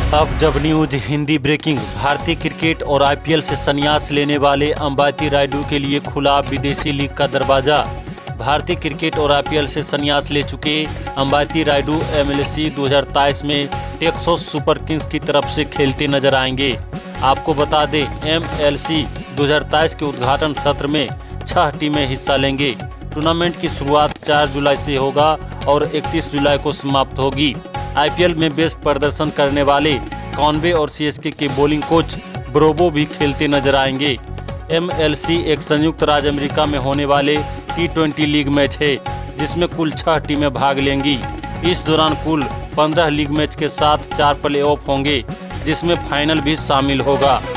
अब जब news Hindi breaking. भारतीय क्रिकेट और आईपीएल से संन्यास लेने वाले अंबाती रायडू के लिए खुला विदेशी लीग का दरवाजा। भारतीय क्रिकेट और आईपीएल से संन्यास ले चुके अंबाती रायडू एमएलसी 2023 में टेक्सास सुपर किंग्स की तरफ से खेलते नजर आएंगे। आपको बता दें, एमएलसी 2023 के उद्घाटन सत्र में 6 टीमें हिस्सा लेंगे। टूर्नामेंट की शुरुआत 4 जुलाई से होगा और 31 जुलाई को समाप्त होगी। आईपीएल में बेस्ट प्रदर्शन करने वाले कॉनवे और सीएसके के बॉलिंग कोच ब्रोबो भी खेलते नजर आएंगे। एमएलसी एक संयुक्त राज्य अमेरिका में होने वाले T20 लीग मैच है, जिसमें कुल 6 टीमें भाग लेंगी। इस दौरान कुल 15 लीग मैच के साथ 4 प्लेऑफ होंगे, जिसमें फाइनल भी शामिल होगा।